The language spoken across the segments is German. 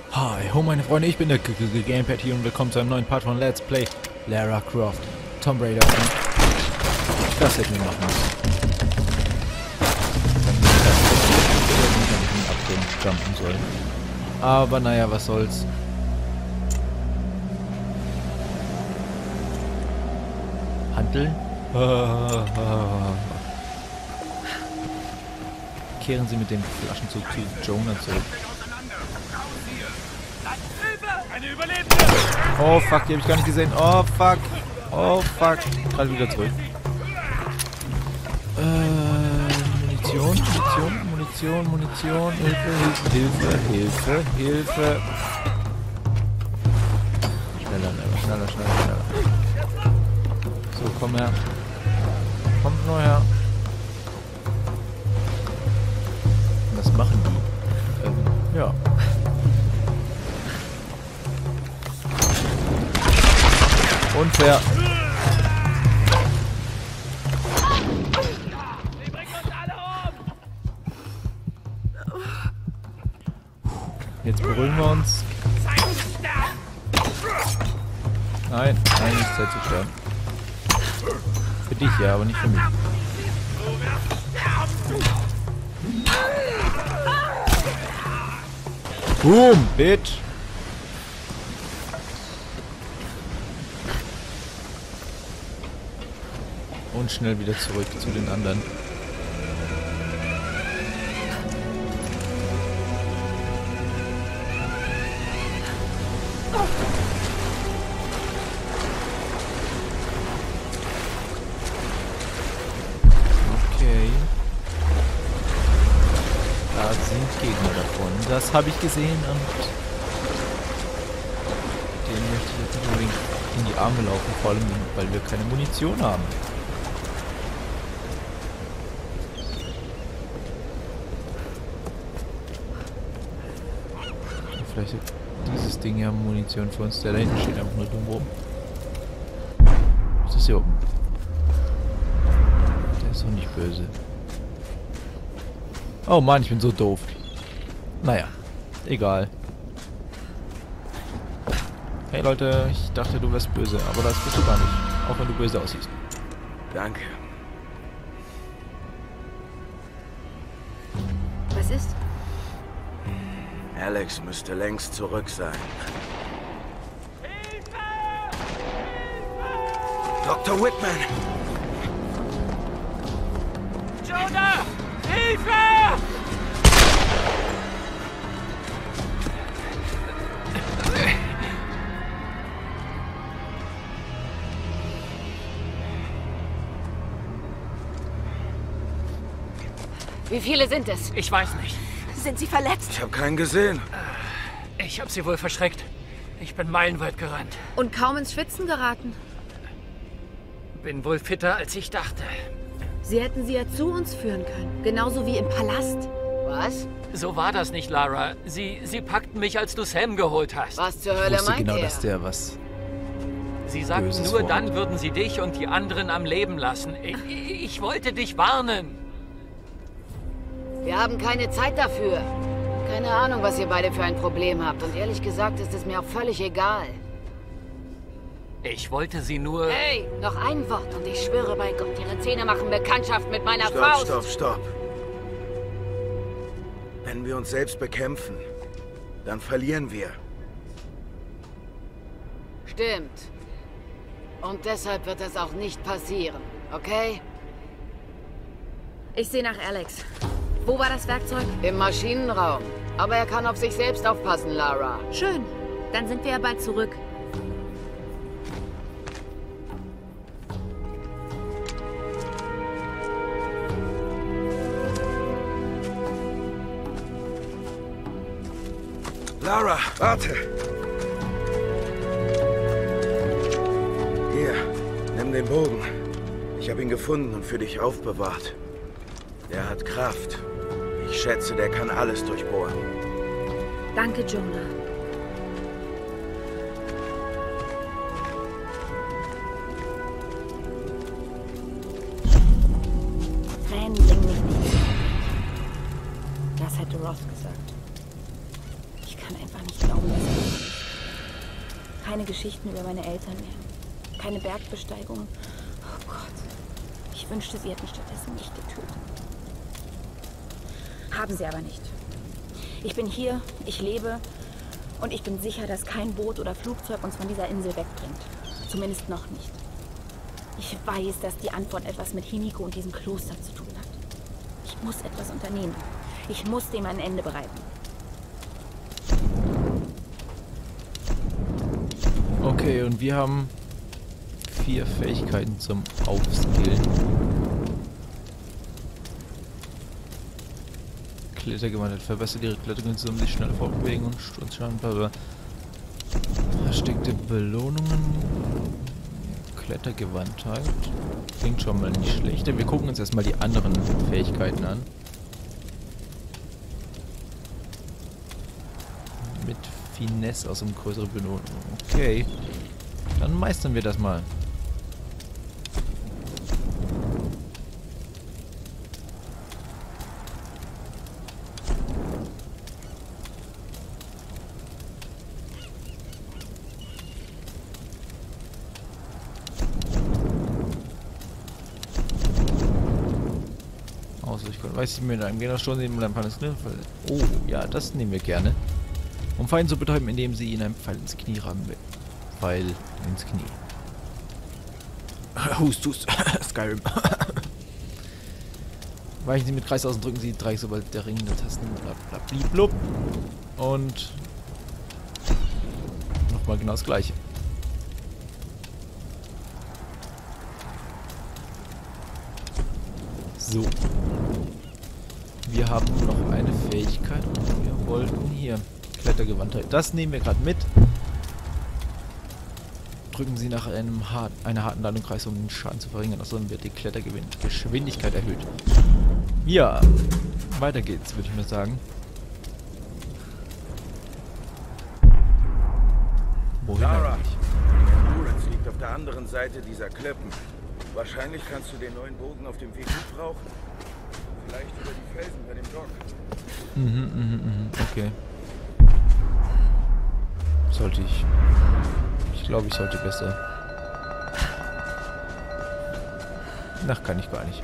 Hi, meine Freunde, ich bin der Gamepad hier und willkommen zu einem neuen Part von Let's Play Lara Croft Tomb Raider. Das hätten wir machen müssen. Dann Abgrund jumpen sollen. Aber naja, was soll's. Handeln? Kehren Sie mit dem Flaschenzug zu Jonah zurück. Oh fuck, die habe ich gar nicht gesehen. Oh fuck. Oh fuck. Gerade wieder zurück. Munition. Hilfe. Schneller. So, komm her. Kommt nur her. Was machen die? Ja. Unfair. Jetzt beruhigen wir uns. Nein, nicht Zeit zu sterben. Für dich ja, aber nicht für mich. Boom, bitch. Und schnell wieder zurück zu den anderen. Okay. Da sind Gegner davon. Das habe ich gesehen und den möchte ich jetzt nicht unbedingt in die Arme laufen, vor allem weil wir keine Munition haben. Vielleicht hat dieses Ding ja Munition für uns. Der da hinten steht einfach nur dumm rum. Was ist hier oben? Der ist doch nicht böse. Oh Mann, ich bin so doof. Naja, egal. Hey Leute, ich dachte du wärst böse, aber das bist du gar nicht. Auch wenn du böse aussiehst. Danke. Was ist? Alex müsste längst zurück sein. Dr. Whitman! Jonah! Hilfe! Wie viele sind es? Ich weiß nicht. Sind sie verletzt? Ich habe keinen gesehen. Ich habe sie wohl verschreckt. Ich bin meilenweit gerannt. Und kaum ins Schwitzen geraten? Bin wohl fitter, als ich dachte. Sie hätten sie ja zu uns führen können. Genauso wie im Palast. Was? So war das nicht, Lara. Sie packten mich, als du Sam geholt hast. Was zur Ich Hölle wusste meint genau, ihr? dass der was... Sie sagten Böses nur, vorhat. dann würden sie dich und die anderen am Leben lassen. Ich wollte dich warnen. Wir haben keine Zeit dafür. Keine Ahnung, was ihr beide für ein Problem habt. Und ehrlich gesagt ist es mir auch völlig egal. Ich wollte sie nur... Hey, noch ein Wort und ich schwöre bei Gott, ihre Zähne machen Bekanntschaft mit meiner Faust. Stopp. Wenn wir uns selbst bekämpfen, dann verlieren wir. Stimmt. Und deshalb wird das auch nicht passieren, okay? Ich sehe nach Alex. Wo war das Werkzeug? Im Maschinenraum. Aber er kann auf sich selbst aufpassen, Lara. Schön. Dann sind wir ja bald zurück. Lara, warte! Hier, nimm den Bogen. Ich habe ihn gefunden und für dich aufbewahrt. Er hat Kraft. Ich schätze, der kann alles durchbohren. Danke, Jonah. hätte Roth gesagt. Ich kann einfach einfach nicht glauben, dass er tot ist. Keine Geschichten über meine Eltern mehr. Keine Bergbesteigungen. Oh Gott. Ich wünschte, sie hätten stattdessen mich getötet. Haben sie aber nicht. Ich bin hier, ich lebe und ich bin sicher, dass kein Boot oder Flugzeug uns von dieser Insel wegbringt. Zumindest noch nicht. Ich weiß, dass die Antwort etwas mit Himiko und diesem Kloster zu tun hat. Ich muss etwas unternehmen. Ich muss dem ein Ende bereiten. Okay, und wir haben 4 Fähigkeiten zum Aufskillen. Klettergewandelt. Verbessert ihre Klettergründe, um sich schneller fortbewegen und Sturzschaden, blablabla. Versteckte Belohnungen. Klettergewandtheit. Klingt schon mal nicht schlecht. Wir gucken uns erstmal die anderen Fähigkeiten an. Mit Finesse aus einem größeren Belohnung. Okay. Dann meistern wir das mal. Weiß ich mir in einem Gegner schon sehen mit einem Pfeil ins Knie. Oh, ja, das nehmen wir gerne. Um Feind zu betäuben, indem sie ihn einen Pfeil ins Knie rammen will. Pfeil ins Knie. Hust. Skyrim. Weichen Sie mit Kreis aus und drücken Sie Dreieck, sobald der Ring der Tasten blub. Und nochmal genau das gleiche. So. Wir haben noch eine Fähigkeit und wir wollten hier Klettergewandtheit. Das nehmen wir gerade mit. Drücken Sie nach einer harten Ladung Kreis, um den Schaden zu verringern. Außerdem wird die Klettergeschwindigkeit erhöht. Ja, weiter geht's, würde ich mal sagen. Wohin Lara, eigentlich? Endurance liegt auf der anderen Seite dieser Klippen. Wahrscheinlich kannst du den neuen Bogen auf dem Weg nicht brauchen. Vielleicht über die Felsen bei dem Dock. Okay. Sollte ich. Ich glaube, ich sollte besser. Ach, kann ich gar nicht.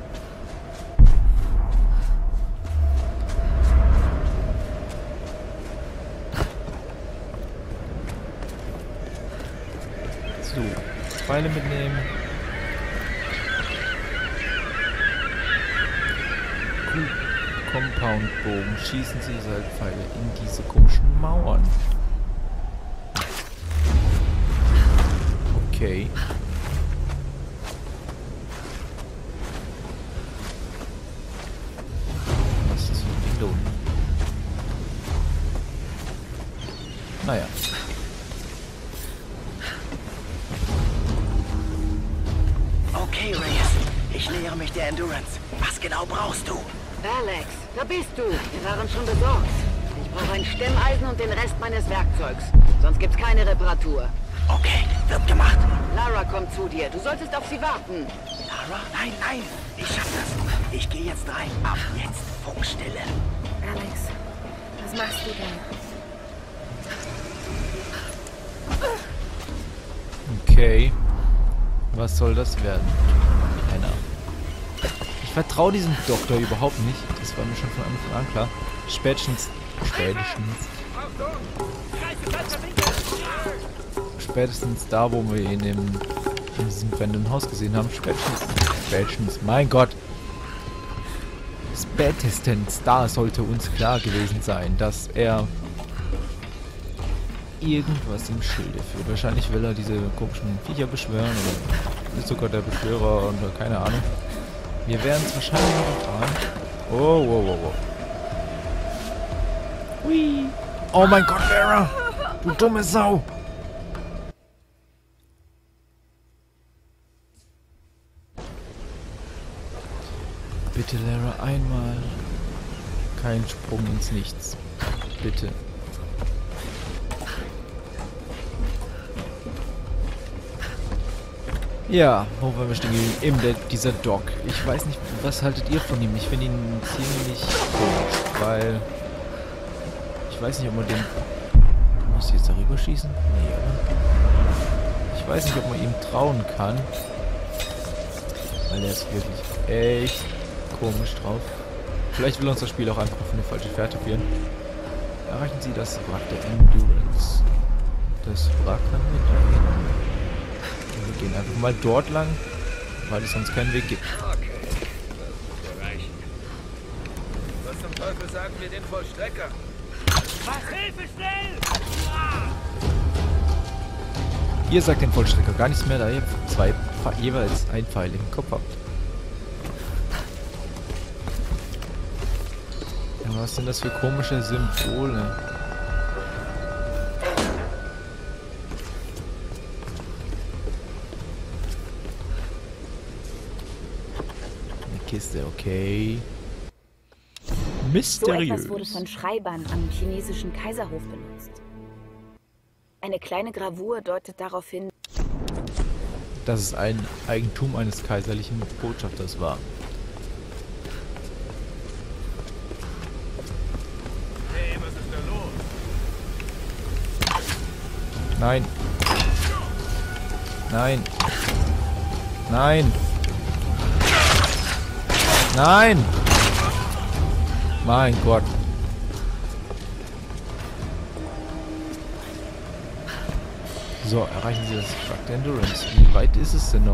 So, Pfeile mitnehmen. Compound-Bogen. Schießen Sie Salzpfeile in diese komischen Mauern. Okay. Was ist das für ein Ding da unten? Naja. Okay, Reyes. Ich nähere mich der Endurance. Was genau brauchst du? Alex, da bist du. Wir waren schon besorgt. Ich brauche ein Stemmeisen und den Rest meines Werkzeugs. Sonst gibt's keine Reparatur. Okay, wird gemacht. Lara kommt zu dir. Du solltest auf sie warten. Lara? Nein. Ich schaff das. Ich gehe jetzt rein. Ab jetzt. Funkstille. Alex, was machst du denn? Okay. Was soll das werden? Keine Ahnung. Ich vertraue diesem Doktor überhaupt nicht. Das war mir schon von Anfang an klar. Spätestens da, wo wir ihn in diesem brennenden Haus gesehen haben. Spätestens, mein Gott. Spätestens da sollte uns klar gewesen sein, dass er irgendwas im Schilde führt. Wahrscheinlich will er diese komischen Viecher beschwören oder ist sogar der Beschwörer oder keine Ahnung. Wir werden es wahrscheinlich noch erfahren. Oh. Hui. Oh mein Gott, Lara! Du dumme Sau! Bitte, Lara, einmal. Kein Sprung ins Nichts. Bitte. Ja, wo waren wir stehen geblieben? Eben dieser Doc. Ich weiß nicht, was haltet ihr von ihm? Ich finde ihn ziemlich komisch, weil ich weiß nicht, ob man den Muss ich jetzt darüber schießen? Nee, oder? Ich weiß nicht, ob man ihm trauen kann. Weil er ist wirklich echt komisch drauf. Vielleicht will uns das Spiel auch einfach auf eine falsche Fährte führen. Erreichen Sie das Wrack der Endurance. Das Wrack kann wir da hin. Wir gehen einfach mal dort lang, weil es sonst keinen Weg gibt. Okay, das muss erreichen. Was zum Teufel sagen wir den Vollstrecker? Was? Hilfe, schnell! Ihr sagt den Vollstrecker gar nichts mehr, da ihr jeweils ein Pfeil im Kopf habt. Ja, was sind das für komische Symbole? Eine Kiste, okay. Mysteriös. So etwas wurde von Schreibern am chinesischen Kaiserhof benutzt. Eine kleine Gravur deutet darauf hin, dass es ein Eigentum eines kaiserlichen Botschafters war. Hey, was ist da los? Nein. Nein. Nein. Nein. Mein Gott. So, erreichen Sie das Wrack der Endurance. Wie weit ist es denn noch?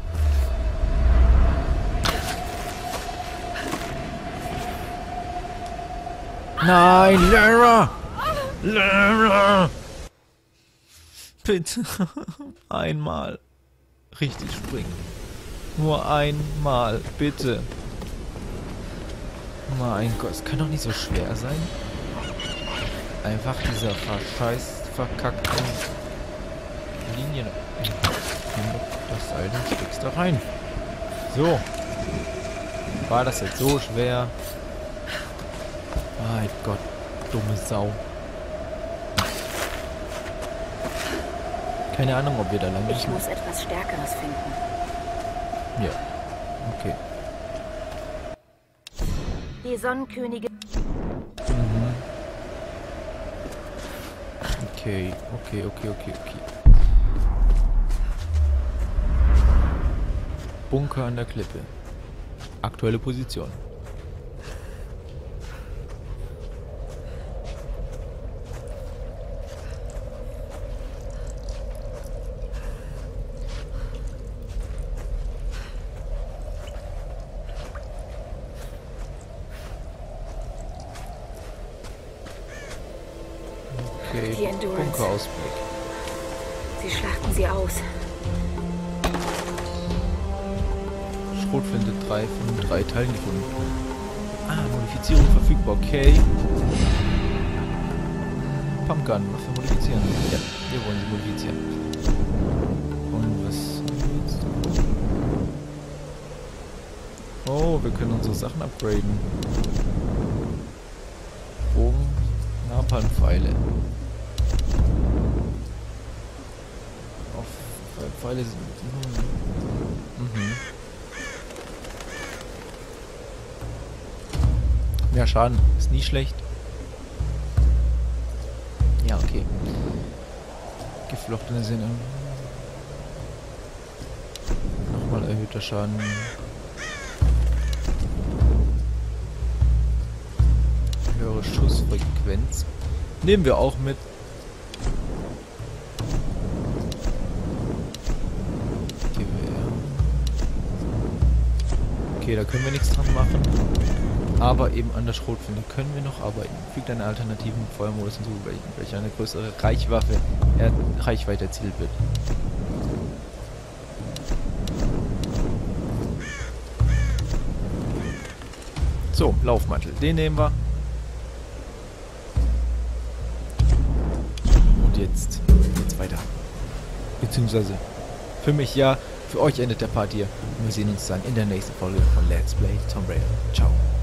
Nein, Lara! Lara! Bitte. Einmal. Richtig springen. Nur einmal, bitte. Mein Gott, es kann doch nicht so schwer sein. Einfach dieser verkackten Linien. Nimm doch das Seil und steckst da rein. So. War das jetzt so schwer? Mein Gott, dumme Sau. Keine Ahnung, ob wir da lang ich müssen. muss etwas Stärkeres finden. Ja. Okay. Die Sonnenkönigin. Okay. Bunker an der Klippe. Aktuelle Position. Okay, Die Endurance. Bunkerausblick. Sie schlachten sie aus. Schrotflinte 3 von 3 Teilen gefunden. Ah, Modifizierung verfügbar, okay. Pumpgun, Waffe modifizieren. Ja, wir wollen sie modifizieren. Und was jetzt? Oh, wir können unsere Sachen upgraden. Bogen, Napalmpfeile. Auf Pfeile sind. Ja, Schaden ist nie schlecht. Ja, okay. Geflochtene Sinne. Nochmal erhöhter Schaden. Höhere Schussfrequenz. Nehmen wir auch mit. Gewehr. Okay, da können wir nichts dran machen. Aber eben an der Schrotflinte können wir noch arbeiten. Fügt einen alternativen Feuermodus hinzu, welcher eine größere Reichweite erzielt wird. So, Laufmantel. Den nehmen wir. Und jetzt geht's weiter. Beziehungsweise für mich ja, für euch endet der Part hier. Und wir sehen uns dann in der nächsten Folge von Let's Play Tomb Raider. Ciao.